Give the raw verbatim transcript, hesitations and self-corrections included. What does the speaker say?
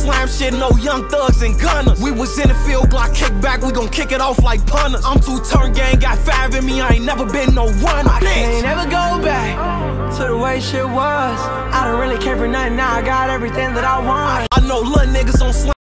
slam shit, no young thugs and gunners. We was in the field, Glock kick back, we gon' kick it off like punters. I'm too turn gang, got five in me, I ain't never been no runner. I can't never go back to the way shit was. I don't really care for nothing now, I got everything that I want. I know little niggas on slam